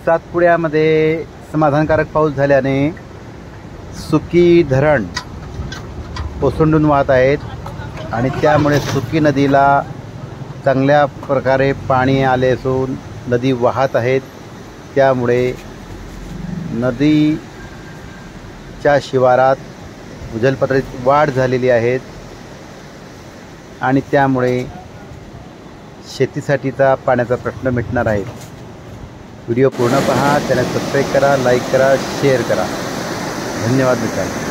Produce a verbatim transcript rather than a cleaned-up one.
सातपुड्यामध्ये समाधानकारक पाऊस झाल्याने सुकी धरण ओसंडून वाहत आहेत आणि त्यामुळे सुकी नदीला चांगल्या प्रकारे पाणी आले असून नदी वाहत आहेत। त्यामुळे नदीच्या शिवारात भूजलपातळीत वाढ झालेली आहे आणि त्यामुळे शेतीसाठीचा पाण्याचा प्रश्न मिटणार आहे। व्हिडिओ पूर्ण पहा, चॅनल सबस्क्राईब करा, लाईक करा, शेअर करा। धन्यवाद मित्रांनो।